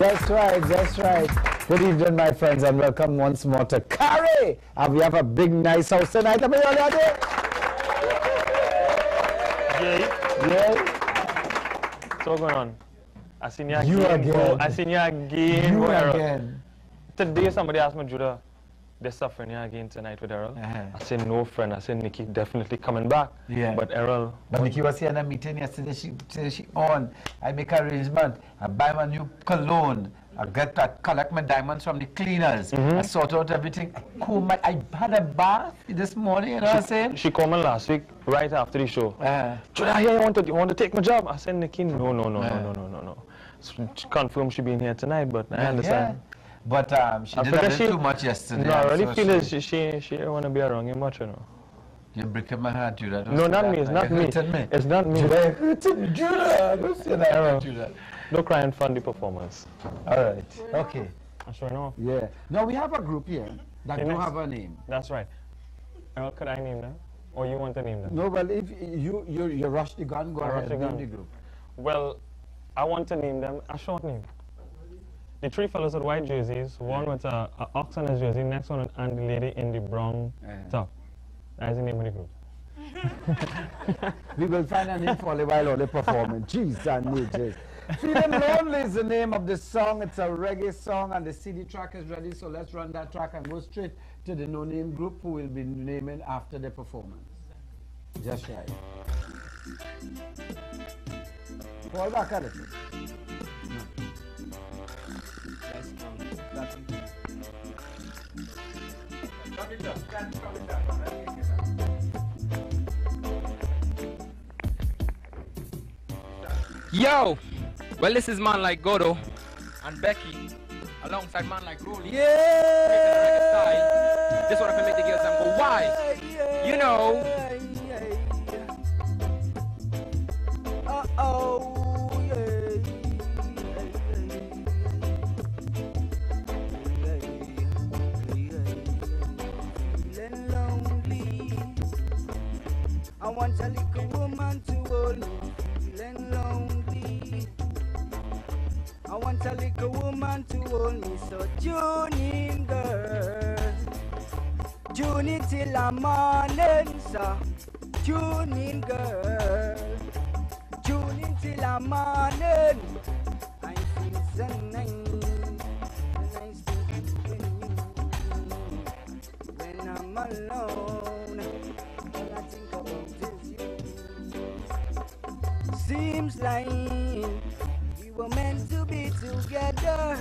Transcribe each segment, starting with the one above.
That's right, that's right. Good evening, my friends, and welcome once more to Carrie. And we have a big, nice house tonight. Yeah. So going on. I seen you again. Bro. I seen you again. You again. Today somebody asked me, Judah, they're suffering you again tonight with Errol. I said, no, friend. I said, Nikki definitely coming back. Yeah. But Errol. But Nikki was here in a meeting yesterday. She said she on. I make arrangement. I buy my new cologne. I collect my diamonds from the cleaners. I sort out everything. I had a bath this morning, you know what I'm saying? She called me last week, right after the show. Judah, you want to take my job? I said, Nikki, no. She confirmed she being here tonight, but I understand. Yeah. But she didn't do too much yesterday. No, I really feel she don't want to be around you much, you know. You're breaking my heart, Judah. No, not me. It's not me. It's not me. Judah. No crying fund the performance. All right. Okay. I sure know. Yeah. No, we have a group here that don't have a name. That's right. Could I name them? Or you want to name them? No, well, if you rush the gun, go ahead and name the group. Well, I want to name them a short name. The three fellows with white jerseys, one with a ox on his jersey, next one and the lady in the brown top. That is the name of the group. We will find a name for a while or the performance. Jeez and nature. Feeling Lonely is the name of the song. It's a reggae song and the CD track is ready. So let's run that track and go straight to the no-name group who will be naming after the performance. Just right. Fall back a little. Yo! Well, this is man like Godo and Becky alongside man like Rolly. Yeah! This one I can make the girls and go, why? You know. I want a little woman to hold me, feeling lonely. I want a little woman to hold me, so tune in, girl. Tune in till the morning, so tune in, girl. Tune in till the morning. I feel so nice, when I'm alone. All I think about is you. Seems like we were meant to be together.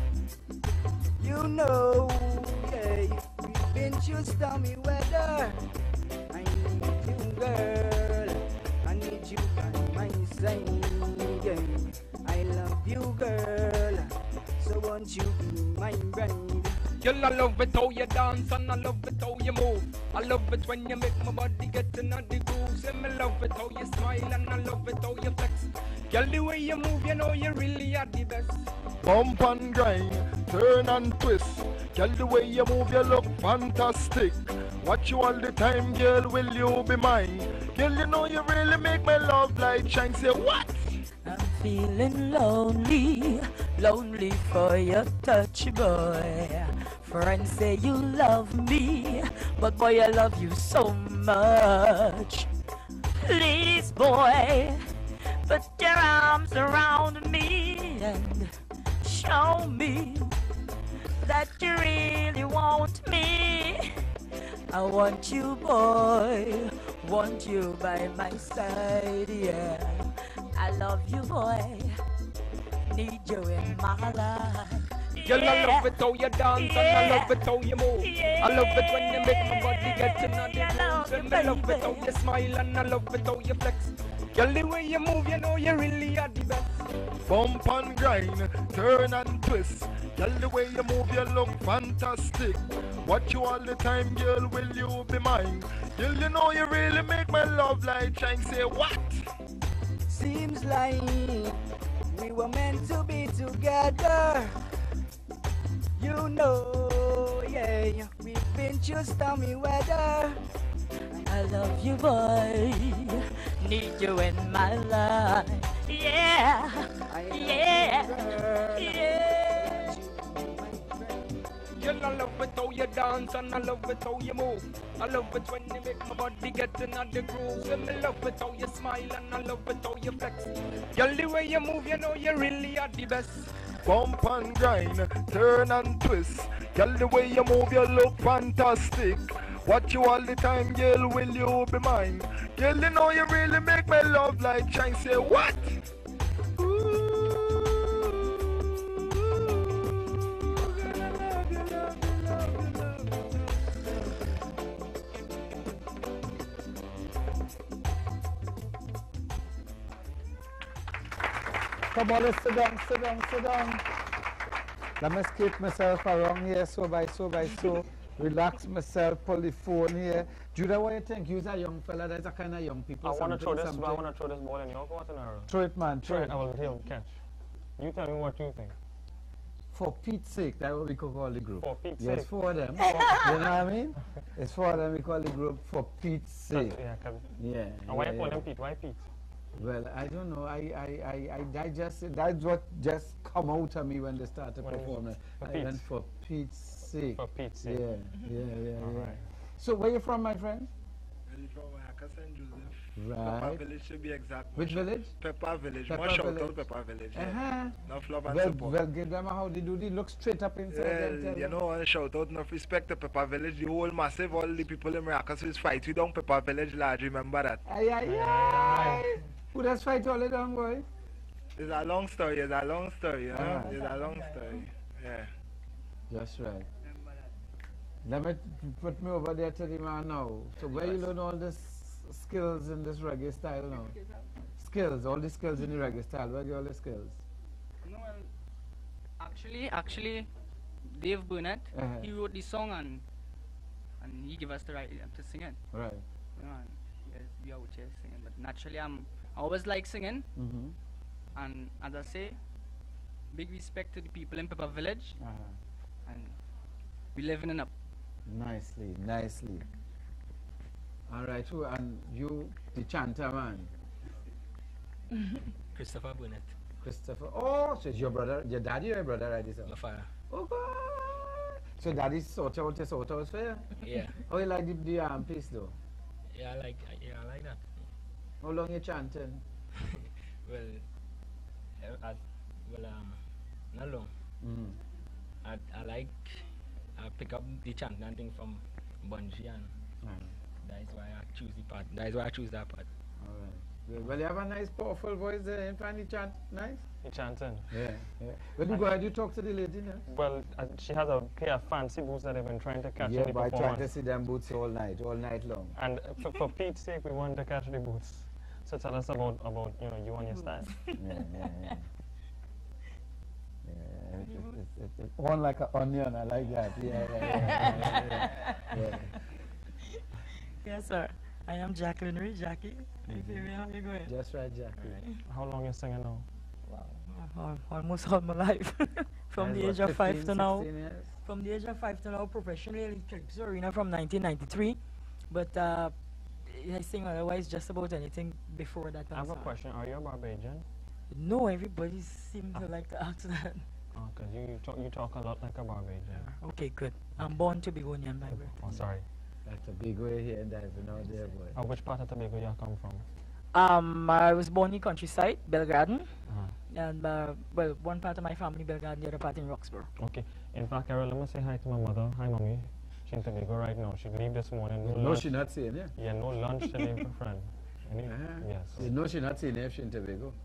You know, yeah, we've been through stormy weather. I need you, girl. I need you by my side. Yeah. I love you, girl. So won't you be my bride? Girl, I love it how you dance and I love it how you move. I love it when you make my body get in the groove. And I love it how you smile and I love it how you flex. Girl, the way you move, you know you really are the best. Bump and grind, turn and twist. Girl, the way you move, you look fantastic. Watch you all the time, girl, will you be mine? Girl, you know you really make my love light shine. Say what? I'm feeling lonely, lonely for your touch, boy. Friends say you love me, but boy, I love you so much. Please, boy, put your arms around me and show me that you really want me. I want you, boy, want you by my side, yeah. I love you, boy, need you in my life. Girl, I love it how you dance and I love it how you move. I love it when you make my body get in the groove. And I love it how you smile and I love it how you flex. Girl, the way you move, you know you really are the best. Bump and grind, turn and twist. Girl, the way you move, you look fantastic. Watch you all the time, girl, will you be mine? Girl, you know you really make my love light shine. Say what? Seems like we were meant to be together. You know, yeah, we've been through stormy weather. I love you, boy, need you in my life. Yeah, yeah, yeah. Girl, I love it how you dance and I love it how you move. I love it when you make my body get in the groove. And I love it how you smile and I love it how you flex. Girl, the way you move, you know you really are the best. Bump and grind, turn and twist. Girl, the way you move, you look fantastic. Watch you all the time, girl, will you be mine? Girl, you know you really make my love like shine. Say what? Come on, let's sit down, sit down, sit down. Let me skate myself around here, so by so. Relax myself, pull the phone here. Judah, what do you think? You're a young fella, there's a kind of young people. I want to throw this ball in your court now. Throw it, man, throw it. I will he'll catch. You tell me what you think. For Pete's sake, that's what we could call the group. For Pete's sake. Yes, for them. You know what I mean? It's for them, we call the group for Pete's sake. Yeah. And why you call them Pete? Why Pete? Well, I don't know. I just, that's what just come out of me when they started performing. I went for Pete's sake. For Pete's sake. Yeah. Right. So where you from, my friend? I'm from St. Joseph. Right. Pepper Village should be exact. Which village? Pepper Village. Pepper More shout Village. out Pepper Village. Enough love and Well, support. give them a how they do. They look straight up inside. Well, you know, and shout out enough respect to Pepper Village. The whole massive, all the people in Maracas is fight. We don't Pepper Village large, remember that. Aye. Who does fight all the time, boy? It's a long story, you know? It's a long story. Yeah. That's right. Let me put me over there to the man now. So where you learn all this skills in this reggae style now? Skills, all the skills in the reggae style. Where get all the skills? No, well, actually, Dave Burnett, he wrote the song and he gave us the right to sing it. Right. You know, and yes, we are out here singing. But naturally, I always like singing. And as I say, big respect to the people in Pepper Village. And we living it up. Nicely. All right, and you, the chanter man? Christopher Burnett. Christopher. Oh, so it's your brother, your daddy or your brother, right? My father. Oh, God. So daddy's sort out for you? Yeah. Oh, you like the piece though? Yeah, I like that. How long you chanting? Not long. I pick up the chanting thing from Bungie, and that is why I choose the part. That is why I choose that part. All right. Well, you have a nice, powerful voice there. You find the chant nice? You chanting? Yeah. When you go ahead, you talk to the lady now? Well, she has a pair of fancy boots that I've been trying to catch in the Yeah, but I performance. try to see them boots all night long. And for Pete's sake, we want to catch the boots. So tell us about you and your style. Yeah. It's on like an onion. I like that. Yeah. Yes, sir. I am Jacqueline Reed, Jackie. How you going? Just right, Jackie. Right. How long you singing now? Wow. Almost all my life. From the age of 5 to now. Years? From the age of 5 to now, professionally in Calypso Arena from 1993. But I sing otherwise just about anything before that. I have a question. Are you a Barbadian? No, everybody seems to like to ask that. Oh, because you talk a lot like a Barbadian. Okay, good. I'm born to Begonian, by the way. Oh, sorry. That's a big way here and diving out there, boy. Which part of Tobago you come from? I was born in countryside, Belgarden. And, one part of my family, Belgarden, the other part in Roxborough. Okay. In fact, Carol, let me say hi to my mother. Hi, Mommy. She's in Tobago right now. She leave this morning. No, she's not saying it. Yeah, no lunch today, my friend. Yes. You know she's not saying if she's in Tobago.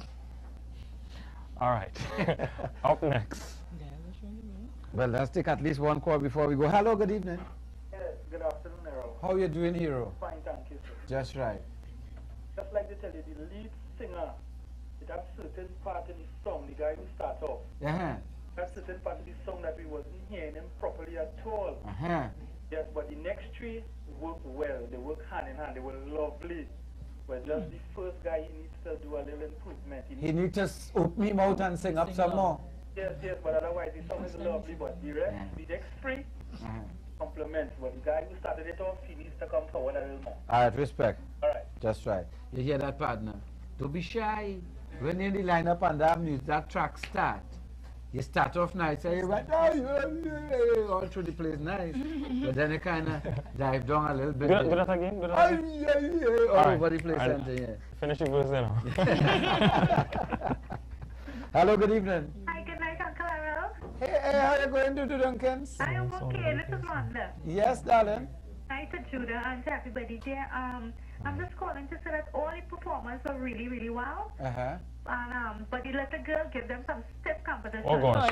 All right. Up next. Well, let's take at least one call before we go. Hello, good evening. Yes, good afternoon, Hero. How are you doing, Hero? Fine, thank you, sir. Just right. Just like to tell you, the lead singer, it has certain part in the song, the guy who starts off. That's certain part of the song that we wasn't hearing him properly at all. Yes, but the next three work well. They work hand in hand. They were lovely. But just the first guy, he needs to do a little improvement. He needs to open him out and sing up some more. Yes, but otherwise the song is lovely. But the rest, the next three, compliments. But the guy who started it off, he needs to come forward a little more. All right, respect. All right. Just right. You hear that, partner? Don't be shy. When you're in the lineup and that music, that track start, You start off nice, and you went all through the place nice, but then you kind of dive down a little bit. Do that again. Do that again. All over the place. Finish your verse then. Hello, good evening. Hi, good night, Uncle Errol. Hey, how are you going to do, Duncans? I am okay. This is Rhonda. Yes, darling. Hi to Judah and to everybody there. I'm just calling to say that all the performers are really, really well. And but the little girl give them some stiff competition. Oh gosh.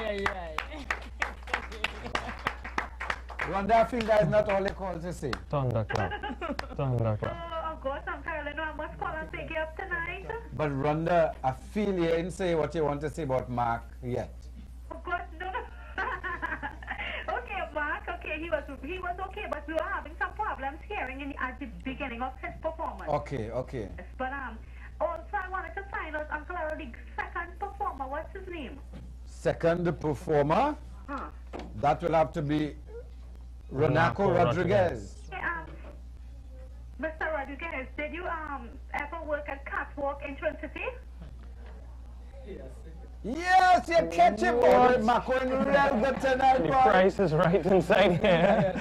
Rhonda, I feel that is not all they call to say. Thunderclap. Thunderclap. Oh gosh, I'm Carolina. I must call and pick you up tonight. But Rhonda, I feel you didn't say what you want to say about Mark yet. Oh gosh, no. Okay, Mark. Okay, he was okay, but we were having some problems hearing at the beginning of his performance. Okay. Yes, but also I wanted to find out, Uncle Errol, the second performer. What's his name? Second performer? That will have to be Renaco Rodriguez. Okay, Mr. Rodriguez, did you ever work at Catwalk in Twin City? Yes, you catch him on Marco in real good tonight. The price is right inside here.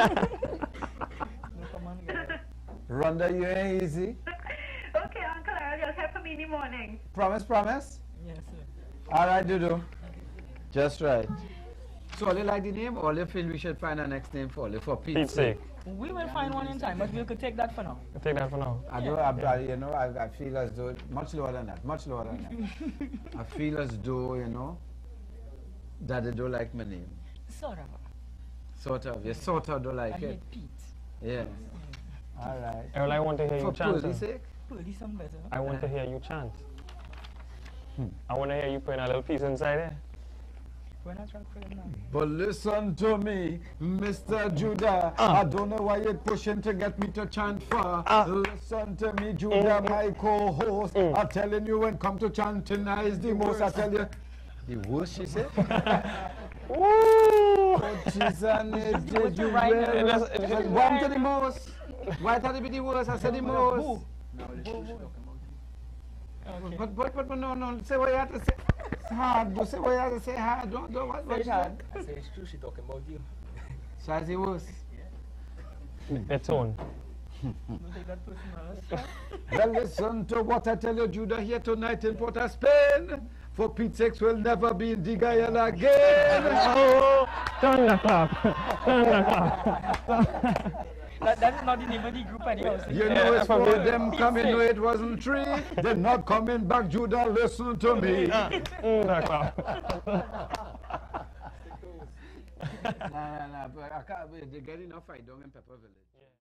Rhonda, you ain't easy. Okay, Uncle Errol, you'll hear from me in the morning. Promise? Yes, sir. All right, Dudu. Just right. So, all you like the name, or you feel we should find our next name for you, for Pete's sake? We will find one in time, but we could take that for now. Take that for now. I feel as though, much lower than that. I feel as though, that they don't like my name. Sort of. You sort of don't like it. Pete. Yes. All right. Errol, I want to hear you chant. For Purdy's sake? Purdy some better. I want to hear you chant. I want to hear you putting a little piece inside there. But listen to me, Mr. Judah. I don't know why you're pushing to get me to chant for. Listen to me, Judah, my co-host. I'm telling you, when come to chanting, is the most. I tell you, the worst, she said. Woo! Oh, Jesus, did you one to the most? Why thought it be the worst? I said the most. But no, say what you have to say. It's hard, but say what you have to say hard. Don't what it's hard. I say it's true, she talking about you. So I say worse. It's on. Well, listen to what I tell you, Judah, here tonight in Port of Spain. For Pete's sake, will never be in Digayel again. Oh, Thunderclap. That's not the name of the group anyhow. You know it's for them coming, no it wasn't true. They're not coming back, Judah, listen to me. Thunderclap. No, but I can't, they're getting enough fight down in Pepper Village.